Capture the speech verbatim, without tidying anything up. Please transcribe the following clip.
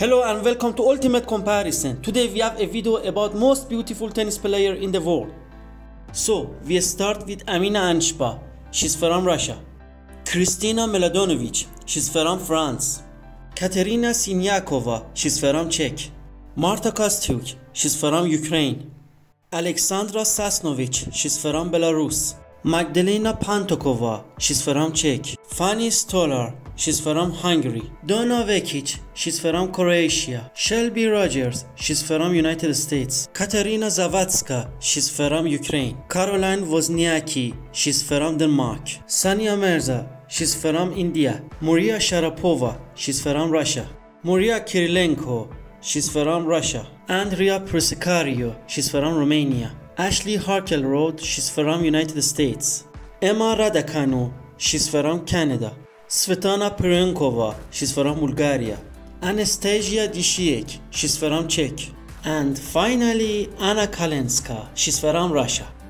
Hello and welcome to Ultimate Comparison. Today we have a video about most beautiful tennis player in the world. So we start with Amina Anshba, she's from Russia. Kristina Mladenovic, she's from France. Katerina Siniakova, she's from Czech. Marta Kostyuk, she's from Ukraine. Alexandra Sasnovic, she's from Belarus. Magdalena Pantokova, she's from Czech. Fanny Stolar, she's from Hungary. Donna Vekic, she's from Croatia. Shelby Rogers, she's from United States. Katerina Zawadska, she's from Ukraine. Caroline Wozniacki, she's from Denmark. Sania Mirza, she's from India. Maria Sharapova, she's from Russia. Maria Kirilenko, she's from Russia. Andrea Persicario, she's from Romania. Ashley Harkelrod, she's from United States. Emma Raducanu, she's from Canada. Svetlana Pirenkova, she's from Bulgaria. Anastasia Dishiek, she's from Czech. And finally, Anna Kalenska, she's from Russia.